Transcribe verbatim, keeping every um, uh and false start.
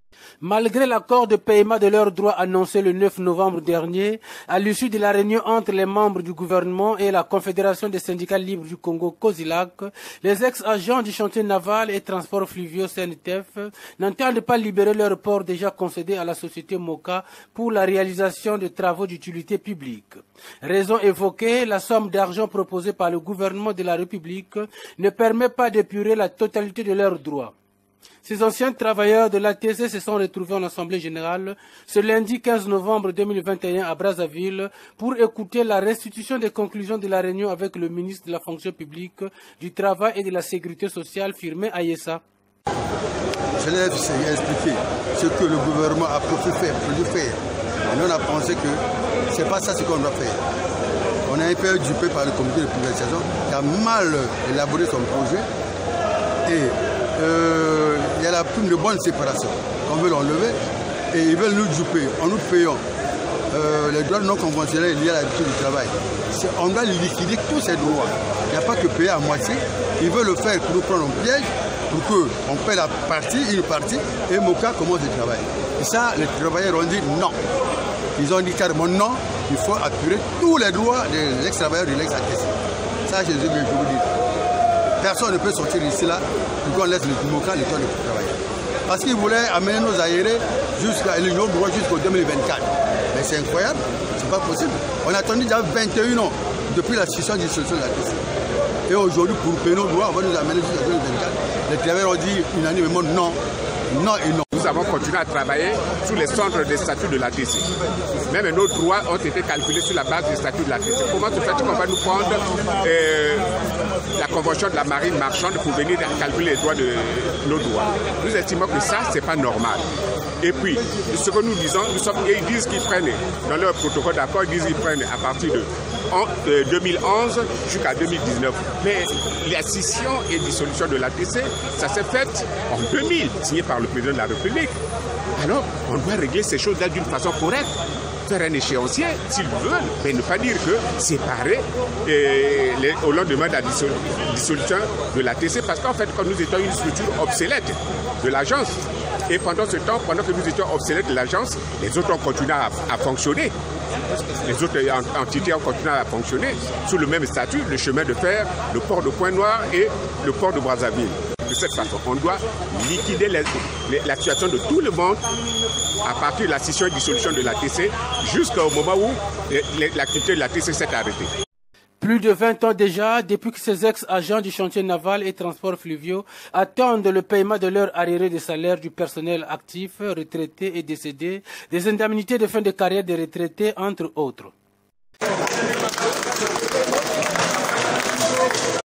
Malgré l'accord de paiement de leurs droits annoncé le neuf novembre dernier, à l'issue de la réunion entre les membres du gouvernement et la Confédération des syndicats libres du Congo, COSILAC, les ex-agents du chantier naval et transport fluviaux C N T F n'entendent pas libérer leur port déjà concédé à la société Moka pour la réalisation de travaux d'utilité publique. Raison évoquée, la somme d'argent proposée par le gouvernement de la République ne permet pas d'épurer la totalité de leurs droits. Ces anciens travailleurs de l'A T C se sont retrouvés en Assemblée générale ce lundi quinze novembre deux mille vingt et un à Brazzaville pour écouter la restitution des conclusions de la réunion avec le ministre de la fonction publique, du travail et de la sécurité sociale, Firmin Ayessa. Je l'ai expliqué ce que le gouvernement a prévu faire, prévu faire. Et nous on a pensé que ce n'est pas ça ce qu'on doit faire. On a un peu dupé par le comité de privatisation qui a mal élaboré son projet et euh, il y a la prime de bonne séparation qu'on veut l'enlever et ils veulent nous duper en nous payant euh, les droits non conventionnels liés à l'habitude du travail. On doit liquider tous ces droits. Il n'y a pas que payer à moitié. Ils veulent le faire pour nous prendre en piège, pour qu'on paie la partie, une partie, et Moka commence le travail. Et ça, les travailleurs ont dit non. Ils ont dit carrément non, il faut apurer tous les droits des ex-travailleurs de l'ex-A T C. Ça, je vous dis. Personne ne peut sortir d'ici là pour qu'on laisse le Moka le temps de travailler. Parce qu'ils voulaient amener nos aérés jusqu'à l'Union droit jusqu'au deux mille vingt-quatre. Mais c'est incroyable, c'est pas possible. On a attendu déjà vingt et un ans depuis la scission de dissolution de la T C. Et aujourd'hui, pour payer nos droits, on va nous amener jusqu'à deux mille vingt-quatre. Les travailleurs ont dit unanimement non, non et non. Nous avons continué à travailler sur les centres des statuts de l'A T C. Même nos droits ont été calculés sur la base des statuts de l'A T C. Comment se fait-il qu'on va nous prendre euh, la convention de la marine marchande pour venir calculer les droits de nos droits? Nous estimons que ça, c'est pas normal. Et puis, ce que nous disons, nous sommes, et ils disent qu'ils prennent, dans leur protocole d'accord, ils disent qu'ils prennent à partir de deux mille onze jusqu'à deux mille dix-neuf. Mais la scission et dissolution de l'A T C, ça s'est fait en deux mille, signé par le président de la République. Alors, on doit régler ces choses-là d'une façon correcte. Faire un échéancier, s'ils veulent, mais ne pas dire que séparer et les, au lendemain de la dissolution de l'A T C, parce qu'en fait, quand nous étions une structure obsolète de l'agence, et pendant ce temps, pendant que nous étions obsolètes de l'agence, les autres ont continué à, à fonctionner. Les autres entités ont continué à fonctionner sous le même statut, le chemin de fer, le port de Pointe-Noire et le port de Brazzaville. De cette façon, on doit liquider les, les, la situation de tout le monde à partir de la scission et dissolution de l'A T C jusqu'au moment où l'activité de l'A T C s'est arrêtée. Plus de vingt ans déjà, depuis que ces ex-agents du chantier naval et transport fluviaux attendent le paiement de leurs arriérés de salaire du personnel actif, retraité et décédé, des indemnités de fin de carrière des retraités, entre autres.